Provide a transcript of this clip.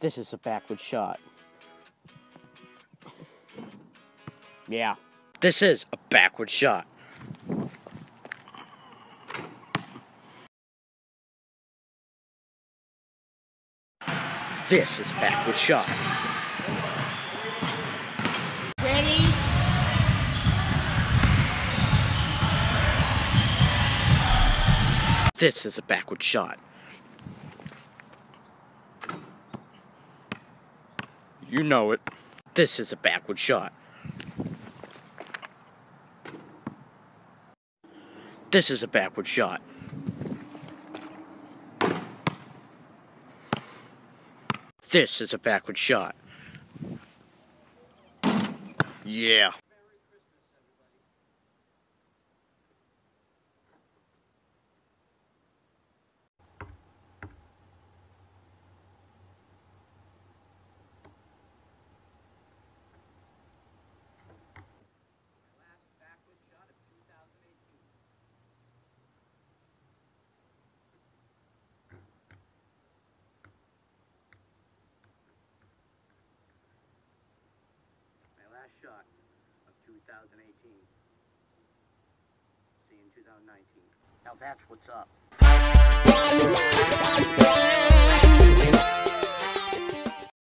This is a backward shot. Yeah. This is a backward shot. This is a backward shot. Ready? This is a backward shot. You know it. This is a backward shot. This is a backward shot. This is a backward shot. Yeah. Last shot of 2018. See you in 2019. Now that's what's up.